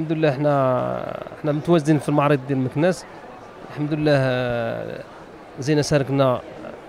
الحمد لله احنا متواجدين في المعرض ديال مكناس. الحمد لله زينا شاركنا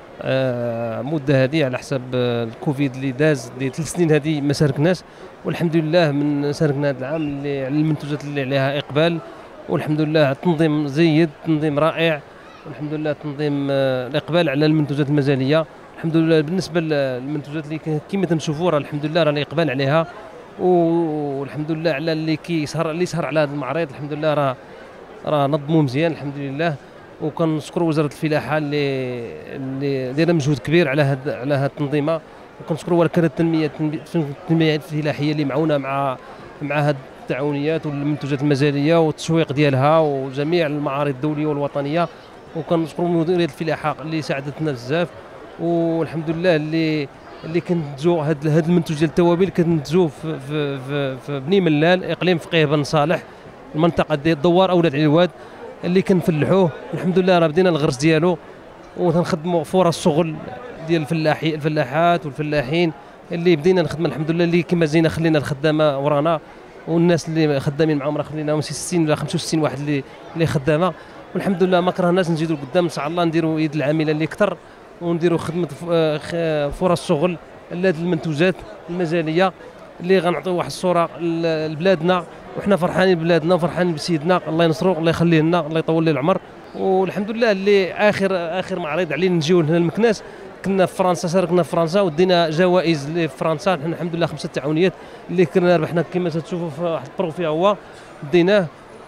مده هذه على حساب الكوفيد اللي داز اللي 3 سنين هذه ما شاركناش، والحمد لله من شاركنا هذا العام اللي على المنتوجات اللي عليها اقبال، والحمد لله التنظيم جيد، تنظيم رائع، والحمد لله تنظيم الاقبال على المنتوجات المجاليه. الحمد لله بالنسبه للمنتوجات اللي كما تنشوفوا راه الحمد لله راه الاقبال عليها، والحمد لله على اللي يسهر على هذا المعرض. الحمد لله راه نظموا مزيان الحمد لله. وكنشكروا وزاره الفلاحه اللي دايره مجهود كبير على هذه التنظيمه، وكنشكروا وكاله التنميه الفلاحيه اللي معونا مع هذه التعاونيات والمنتوجات المجاليه والتسويق ديالها وجميع المعارض الدوليه والوطنيه. وكنشكروا مديريه الفلاحه اللي ساعدتنا بزاف، والحمد لله اللي كنتجو هاد المنتوج ديال التوابل كنتجو في بني ملال اقليم فقيه بن صالح، المنطقه ديال الدوار اولاد علواد اللي كنفلحوه. الحمد لله راه بدينا الغرس ديالو، وتنخدموا فرص شغل ديال الفلاحات والفلاحين اللي بدينا نخدم الحمد لله، اللي كما زينا خلينا الخدامه ورانا، والناس اللي خدامين معاهم راه خليناهم 60 ولا 65 واحد اللي خدامه. والحمد لله ما كرهناش نزيدوا لقدام ان شاء الله، نديروا يد العامله اللي اكثر، ونديروا خدمه فرص شغل لهذه المنتوجات المجاليه اللي غنعطيو واحد الصوره لبلادنا، وحنا فرحانين ببلادنا وفرحانين بسيدنا، الله ينصرو الله يخليه لنا الله يطول ليه العمر. والحمد لله اللي اخر معرض علينا نجيو هنا لمكناس، كنا في فرنسا، شاركنا في فرنسا ودينا جوائز لفرنسا. حنا الحمد لله 5 تعاونيات اللي كنا ربحنا كما تشوفوا في واحد البروفي هو ديناه،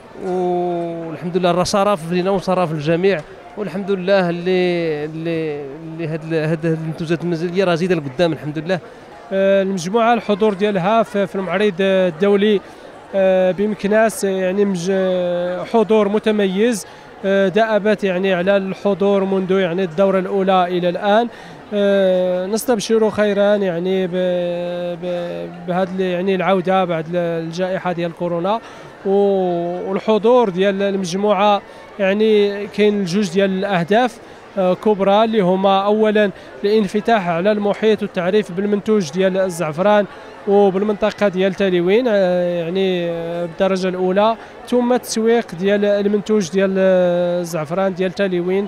والحمد لله راه صرف لينا وصرف للجميع. والحمد لله اللي هاد المنتوجات المنزليه راه زايده لقدام الحمد لله. المجموعه الحضور ديالها في المعرض الدولي بمكناس يعني حضور متميز، دأبت يعني على الحضور منذ يعني الدورة الأولى إلى الآن. نستبشر خيرا يعني بهذه يعني العودة بعد الجائحة ديال كورونا، والحضور ديال المجموعة يعني كاين جوج ديال الأهداف كبرى اللي هما اولا الانفتاح على المحيط والتعريف بالمنتوج ديال الزعفران وبالمنطقه ديال تاليوين يعني بالدرجه الاولى، ثم التسويق ديال المنتوج ديال الزعفران ديال تاليوين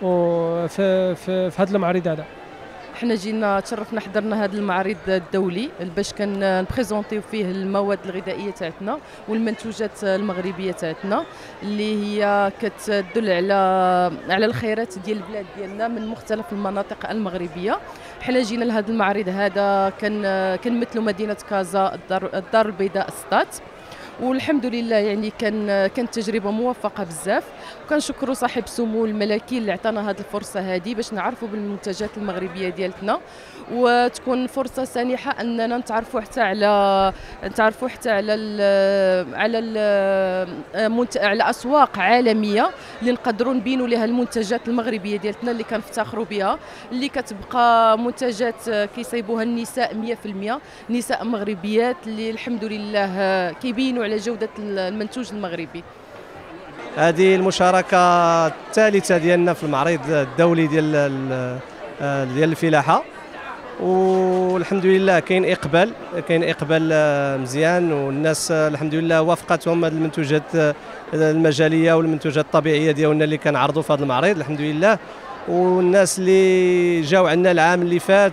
في هذا المعرض هذا. حنا جينا تشرفنا حضرنا هذا المعرض الدولي باش كنبريزونطيو فيه المواد الغذائيه تاعتنا والمنتوجات المغربيه تاعتنا اللي هي كتدل على الخيرات ديال البلاد ديالنا من مختلف المناطق المغربيه. حنا جينا لهذا المعرض هذا كنمثلوا مدينه كازا الدار البيضاء سطات، والحمد لله يعني كانت تجربه موفقه بزاف. وكنشكروا صاحب السمو الملكي اللي عطانا هذه الفرصه هذه باش نعرفوا بالمنتجات المغربيه ديالتنا، وتكون فرصه سانحه اننا نتعرفوا حتى على على اسواق عالميه اللي نقدروا نبينوا لها المنتجات المغربيه ديالتنا اللي كنفتخروا بها، اللي كتبقى منتجات كيصايبوها النساء 100% نساء مغربيات اللي الحمد لله كيبينوا على جوده المنتوج المغربي. هذه المشاركه الثالثه ديالنا في المعرض الدولي ديال الفلاحه، والحمد لله كاين اقبال مزيان، والناس الحمد لله وافقتهم هذه المنتوجات المجاليه والمنتوجات الطبيعيه ديالنا اللي كنعرضوا في هذا المعرض الحمد لله. والناس اللي جاوا عندنا العام اللي فات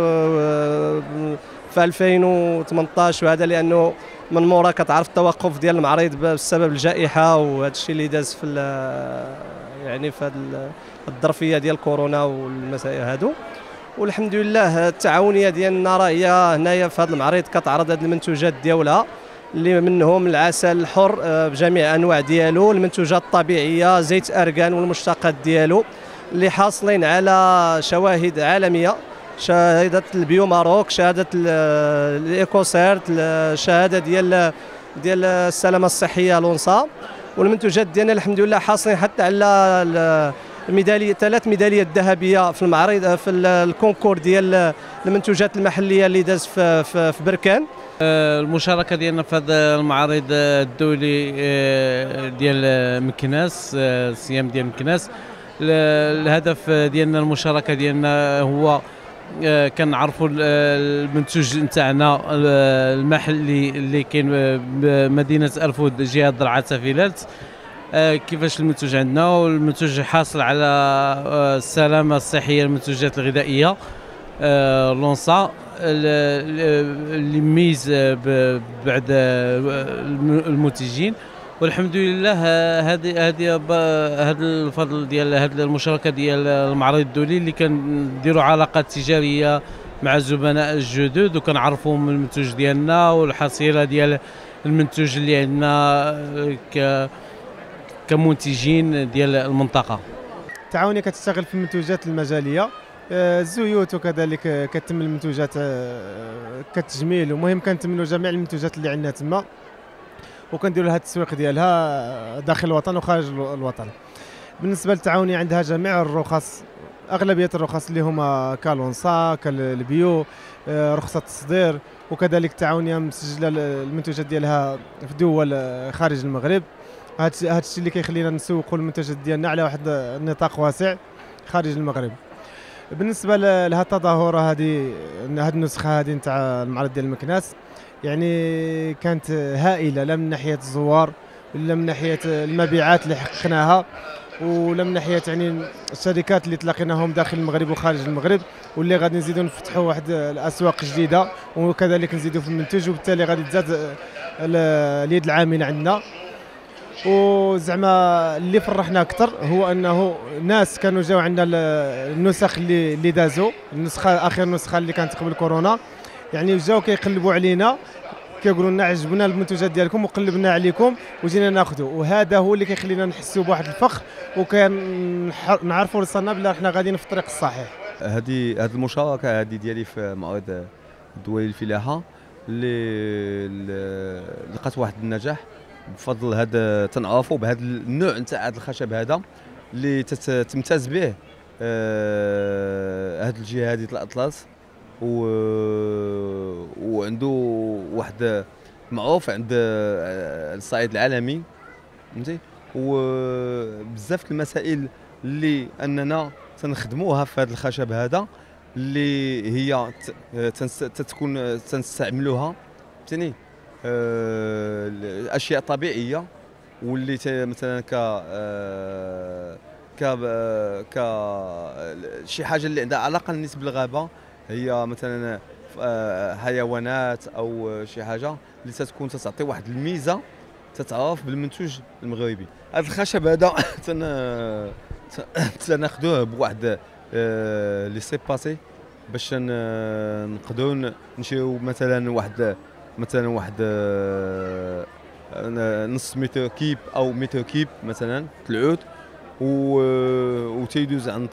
في 2018 وهذا لانه من مورا كتعرف التوقف ديال المعرض بسبب الجائحه وهذا الشيء اللي داز في يعني في الظرفيه ديال كورونا والمسائل هادو. والحمد لله التعاونيه ديالنا راه هي هنايا في هذا المعرض كتعرض هذه المنتوجات ديالها اللي منهم العسل الحر بجميع انواع ديالو، المنتوجات الطبيعيه، زيت ارغان والمشتقات ديالو اللي حاصلين على شواهد عالميه، شهاده البيو ماروك، شهاده الايكوسيرت، الشهاده ديال السلامه الصحيه لونسا. والمنتوجات ديالنا الحمد لله حاصلين حتى على الميداليه 3 ميداليات ذهبيه في المعرض في الكونكور ديال المنتوجات المحليه اللي داز في بركان. المشاركه ديالنا في هذا المعرض الدولي ديال مكناس، الصيام ديال مكناس، الهدف ديالنا المشاركه ديالنا هو كنعرفوا المنتوج نتاعنا المحلي اللي كاين بمدينه الفود جهه درعا تافيلات، كيفاش المنتوج عندنا، والمنتوج حاصل على السلامه الصحيه المنتوجات الغذائيه لونسا اللي ميز بعد المنتجين. والحمد لله هذا الفضل ديال هذه المشاركه ديال المعرض الدولي اللي كنديروا علاقات تجاريه مع الزبناء الجدد، وكنعرفوهم المنتوج ديالنا والحصيله ديال المنتوج اللي عندنا كمنتجين ديال المنطقه. التعاونيه كتشتغل في المنتوجات المجاليه، الزيوت وكذلك كتم المنتوجات كتجميل، ومهم كنتمنوا جميع المنتوجات اللي عندنا تما وكنديروا لها التسويق ديالها داخل الوطن وخارج الوطن. بالنسبه للتعاونيه عندها جميع الرخص، اغلبيه الرخص اللي هما كالونسا كالبيو، رخصه التصدير، وكذلك التعاونيه مسجله المنتوجات ديالها في دول خارج المغرب. هذا الشيء اللي كيخلينا نسوقوا المنتوجات ديالنا على واحد النطاق واسع خارج المغرب. بالنسبه لهذه التظاهره هذه النسخه هذه نتاع المعرض ديال المكناس، يعني كانت هائله، لا من ناحيه الزوار ولا من ناحيه المبيعات اللي حققناها، ولا من ناحيه يعني الشركات اللي تلاقيناهم داخل المغرب وخارج المغرب، واللي غادي نزيدوا نفتحوا واحد الاسواق جديده، وكذلك نزيدوا في المنتوج، وبالتالي غادي تزاد اليد العامله عندنا. وزعما اللي فرحنا اكثر هو انه ناس كانوا جاوا عندنا النسخ اللي دازوا النسخه اخر نسخه اللي كانت قبل كورونا، يعني جاوا كيقلبوا علينا كيقولوا لنا عجبنا المنتوجات ديالكم وقلبنا عليكم وجينا ناخذوا، وهذا هو اللي كيخلينا نحسوا بواحد الفخر وكنعرفوا راسنا بلا احنا غاديين في الطريق الصحيح. هذه المشاركه هذه ديالي في معرض الدولي للفلاحه اللي لقات واحد النجاح بفضل هذا، تنعرفوا بهذا النوع نتاع هذا الخشب هذا اللي تمتاز به هذه الجهه هذه الاطلس، وعنده واحد معروف عند الصعيد العالمي، فهمتي، وبزاف المسائل اللي اننا تنخدموها في هذا الخشب هذا اللي هي تتكون تنستعملوها، فهمتيني، اشياء طبيعيه، واللي مثلا ك شي حاجه اللي عندها علاقه بالنسبه للغابه، هي مثلا حيوانات او شي حاجه اللي تتكون تعطي واحد الميزه تتعرف بالمنتوج المغربي. هذا الخشب هذا تناخذوه بواحد لي سي باسي باش نقدروا نشريو مثلا واحد نص متر كيب او متر كيب مثلا العود، وتيدوز عن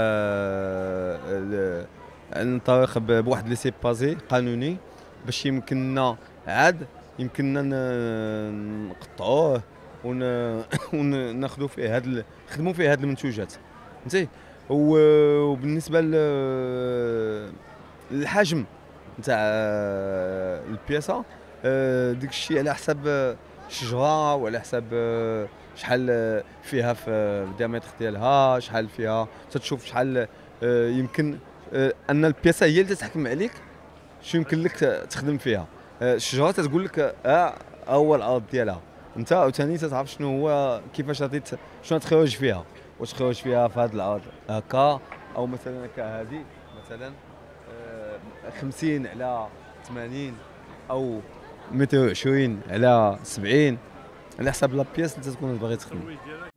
طريق بواحد لي سي باسي قانوني باش يمكننا نقطعوه وناخذوا فيه نخدموا فيه هاد المنتوجات، فهمتي. وبالنسبه للحجم نتاع البياسه، داك الشيء على حسب الشجره وعلى حسب شحال فيها في الديامتر ديالها، شحال فيها تتشوف شحال يمكن ان البياسه هي اللي تتحكم عليك شنو يمكن لك تخدم فيها. الشجره تتقول لك هو الارض ديالها، انت عاوتاني تتعرف شنو هو كيفاش غادي شنو تخرج فيها، واش تخرج فيها في هذه الارض هكا او مثلا هكا، هذه مثلا 50 على 80 او 120 على 70 على حسب لابياس اللي تكون باغي تخدم.